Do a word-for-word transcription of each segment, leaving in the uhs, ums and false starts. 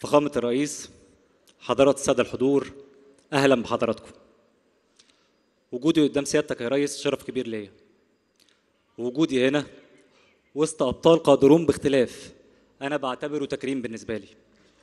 فخامة الرئيس، حضرات السادة الحضور، أهلا بحضراتكم. وجودي قدام سيادتك يا ريس شرف كبير ليا. ووجودي هنا وسط أبطال قادرون باختلاف أنا بعتبره تكريم بالنسبة لي.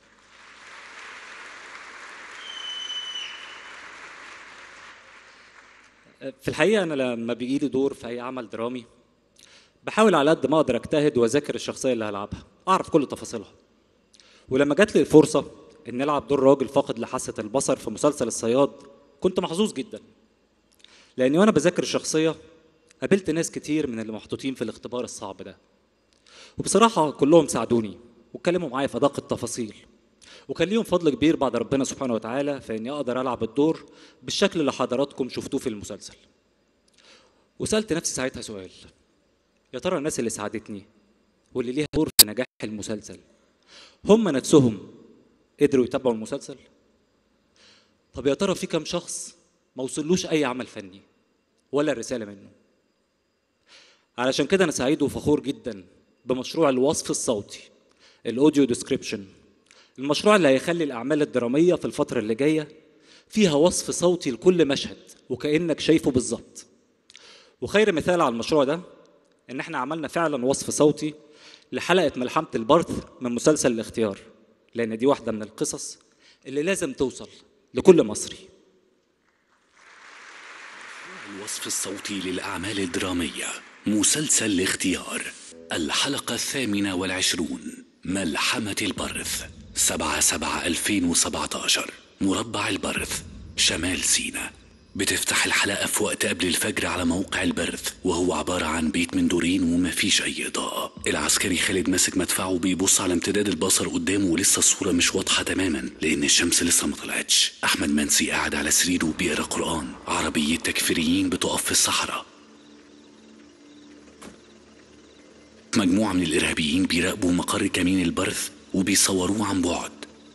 في الحقيقة أنا لما بيجي لي دور في أي عمل درامي بحاول على قد ما أقدر أجتهد وأذاكر الشخصية اللي هلعبها، أعرف كل تفاصيلها. ولما جات لي الفرصة إن ألعب دور راجل فاقد لحاسة البصر في مسلسل الصياد كنت محظوظ جدا، لأني وأنا بذاكر الشخصية قابلت ناس كتير من اللي محطوطين في الاختبار الصعب ده، وبصراحة كلهم ساعدوني واتكلموا معايا في أدق التفاصيل، وكان ليهم فضل كبير بعد ربنا سبحانه وتعالى في إني أقدر ألعب الدور بالشكل اللي حضراتكم شفتوه في المسلسل. وسألت نفسي ساعتها سؤال: يا ترى الناس اللي ساعدتني واللي ليها دور في نجاح المسلسل هم نفسهم قدروا يتابعوا المسلسل؟ طب يا ترى في كم شخص ما وصلوش أي عمل فني ولا رسالة منه؟ علشان كده أنا سعيد وفخور جدا بمشروع الوصف الصوتي، الأوديو ديسكريبشن، المشروع اللي هيخلي الأعمال الدرامية في الفترة اللي جاية فيها وصف صوتي لكل مشهد وكأنك شايفه بالظبط. وخير مثال على المشروع ده إن احنا عملنا فعلا وصف صوتي لحلقة ملحمة البرث من مسلسل الاختيار، لأن دي واحدة من القصص اللي لازم توصل لكل مصري. الوصف الصوتي للأعمال الدرامية مسلسل الاختيار، الحلقة الثامنة والعشرون، ملحمة البرث، سبعة سبعة ألفين وسبعة عشر، مربع البرث، شمال سيناء. بتفتح الحلقة في وقت قبل الفجر على موقع البرث، وهو عبارة عن بيت من دورين ومفيش أي إضاءة. العسكري خالد ماسك مدفعه وبيبص على امتداد البصر قدامه، ولسه الصورة مش واضحة تماما لأن الشمس لسه ما طلعتش. أحمد منسي قاعد على سريره وبيقرأ قرآن. عربية تكفيريين بتقف في الصحراء. مجموعة من الإرهابيين بيراقبوا مقر كمين البرث وبيصوروه عن بعد،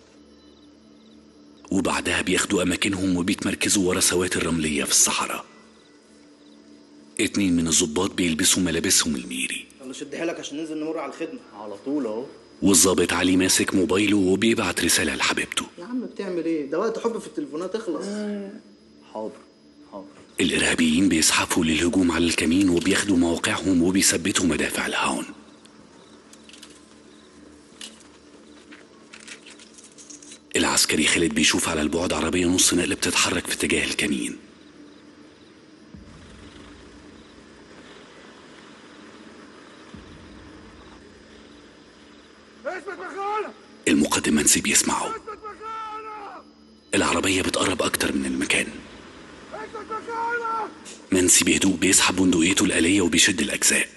وبعدها بياخدوا أماكنهم وبيتمركزوا ورا سواتر رملية في الصحراء. اتنين من الضباط بيلبسوا ملابسهم الميري. يلا شد حيلك عشان ننزل نمر على الخدمة على طول اهو. والضابط علي ماسك موبايله وبيبعت رسالة لحبيبته. يا عم بتعمل ايه؟ ده وقت حب في التليفونات، اخلص. حاضر حاضر. الإرهابيين بيزحفوا للهجوم على الكمين وبياخدوا مواقعهم وبيثبتوا مدافع الهاون. العسكري خالد بيشوف على البعد عربية نص نقل بتتحرك في اتجاه الكمين. المقدم منسي بيسمعه. العربية بتقرب أكتر من المكان. منسي بهدوء بيسحب بندقيته الآلية وبيشد الأجزاء.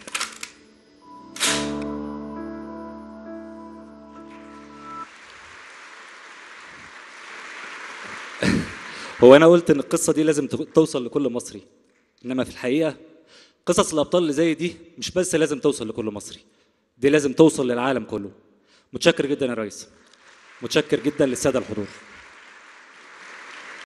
هو أنا قلت إن القصة دي لازم توصل لكل مصري، إنما في الحقيقة قصص الأبطال اللي زي دي مش بس لازم توصل لكل مصري، دي لازم توصل للعالم كله. متشكر جدا يا ريس، متشكر جدا للسادة الحضور.